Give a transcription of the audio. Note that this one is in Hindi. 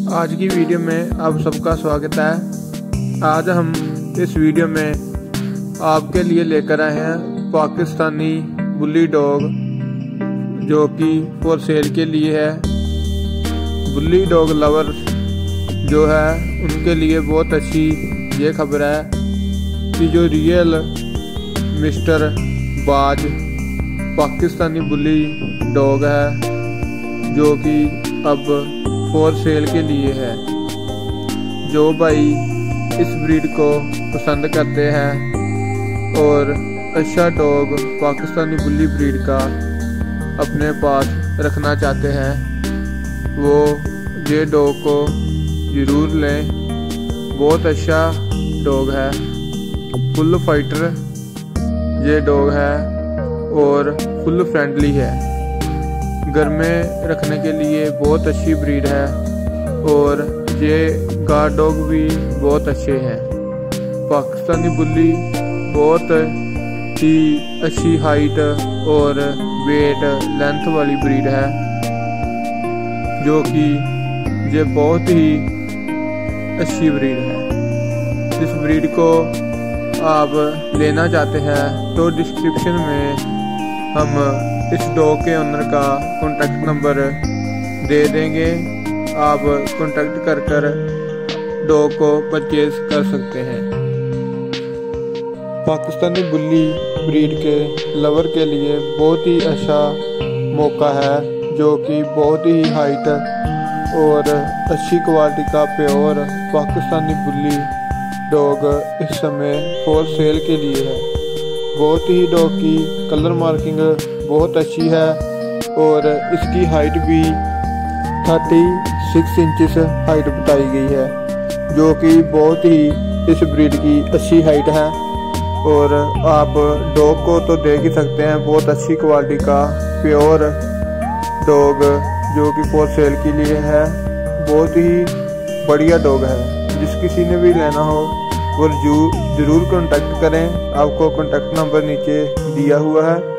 आज की वीडियो में आप सबका स्वागत है। आज हम इस वीडियो में आपके लिए लेकर आए हैं पाकिस्तानी बुली डॉग जो कि फॉर सेल के लिए है। बुली डॉग लवर जो है उनके लिए बहुत अच्छी ये खबर है कि जो रियल मिस्टर बाज पाकिस्तानी बुली डॉग है जो कि अब फॉर सेल के लिए है। जो भाई इस ब्रीड को पसंद करते हैं और अच्छा डॉग पाकिस्तानी बुली ब्रीड का अपने पास रखना चाहते हैं वो ये डॉग को ज़रूर लें। बहुत अच्छा डॉग है, फुल फाइटर ये डॉग है और फुल फ्रेंडली है। घर में रखने के लिए बहुत अच्छी ब्रीड है और ये गार्ड डॉग भी बहुत अच्छे हैं। पाकिस्तानी बुली बहुत ही अच्छी हाइट और वेट लेंथ वाली ब्रीड है जो कि ये बहुत ही अच्छी ब्रीड है। इस ब्रीड को आप लेना चाहते हैं तो डिस्क्रिप्शन में हम इस डॉग के ओनर का कॉन्टैक्ट नंबर दे देंगे। आप कॉन्टैक्ट कर डॉग को परचेज कर सकते हैं। पाकिस्तानी बुली ब्रीड के लवर के लिए बहुत ही अच्छा मौका है जो कि बहुत ही हाइट और अच्छी क्वालिटी का प्योर पाकिस्तानी बुली डॉग इस समय फॉर सेल के लिए है। बहुत ही डॉग की कलर मार्किंग बहुत अच्छी है और इसकी हाइट भी 36 इंचेस हाइट बताई गई है जो कि बहुत ही इस ब्रीड की अच्छी हाइट है। और आप डॉग को तो देख ही सकते हैं, बहुत अच्छी क्वालिटी का प्योर डॉग जो कि फॉर सेल के लिए है। बहुत ही बढ़िया डॉग है। जिस किसी ने भी लेना हो वो ज़रूर कॉन्टैक्ट करें। आपको कॉन्टैक्ट नंबर नीचे दिया हुआ है।